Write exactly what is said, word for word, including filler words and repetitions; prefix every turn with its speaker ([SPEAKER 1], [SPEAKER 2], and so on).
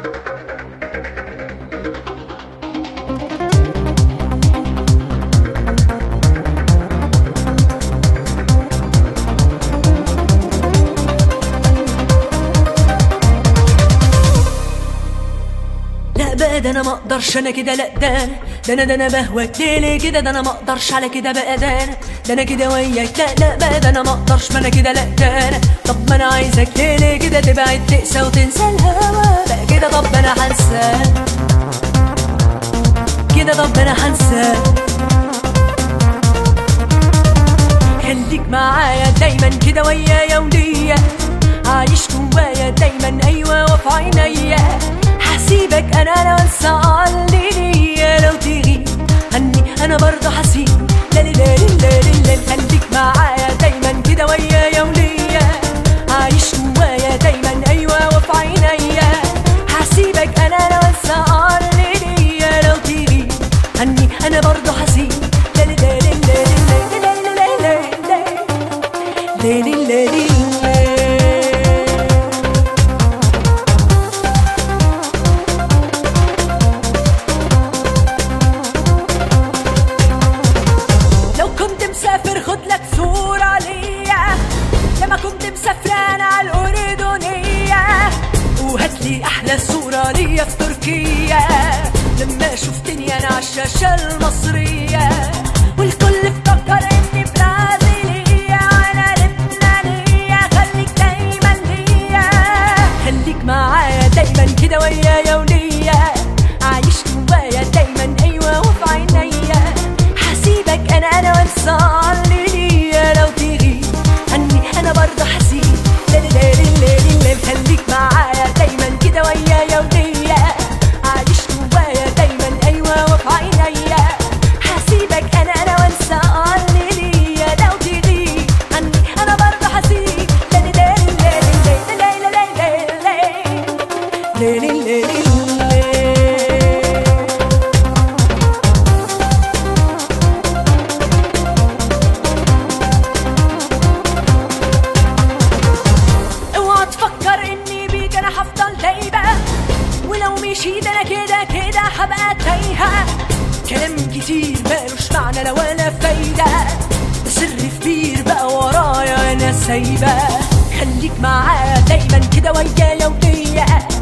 [SPEAKER 1] ده انا ما اقدرش انا كده، لا ده انا ده انا ده انا بهواك ليه كده، ده انا ما اقدرش على كده بقى، ده انا ده انا كده وياك، لا لا بقى ده انا ما اقدرش، ما انا كده لا ده انا. طب ما انا عايزك ليه كده تبعد تقسى وتنسى الهوا بقى كده، طب انا هنساك كده، طب انا هنساك. خليك معايا دايما كده ويايا وليا، عايش جوايا دايما ايوه وفي عينيا، هسيبك انا لو انسى اللي ليا، لو تغيب عني انا برضه هسيب، لا لا لا لا لا. خليك معايا دايما كده ويايا وليا، عايش جوايا دايما ايوه وفي عينيا، هسيبك انا لو انسى اللي ليا، لو تغيب عني انا برضه هسيب، لا لا لا لا لا لا لا لا لا لا. مسافر خدلك صورة ليا لما كنت مسافران على الأردنية، وهاتلي أحلى صورة ليا في تركيا لما شفتني أنا عالشاشة المصرية، والكل افتكر إني برازيلية وأنا لبنانية، خليك دايما ليا، خليك معايا دايما كده ويايا وليا، عايش جوايا دايما أيوة وفي عينيا، هسيبك أنا أنا وأنسى اللي ليا، لو تغيب عني أنا برضه هسيب، لا لا لا لا لا. خليك معايا دايما كده ويايا وليا، عايش جوايا دايما أيوة وفي عينيا، هسيبك أنا أنا وأنسى اللي ليا، لو تغيب عني أنا برضه هسيب، لا لا لا لا لا لا لا لا لا لا. ولو مشيت انا كده كده هبقى تايهة، كلام كتير مالوش معنى لا ولا فايدة، سر كبير بقى ورايا انا سايبة، خليك معايا دايما كده ويايا وليا،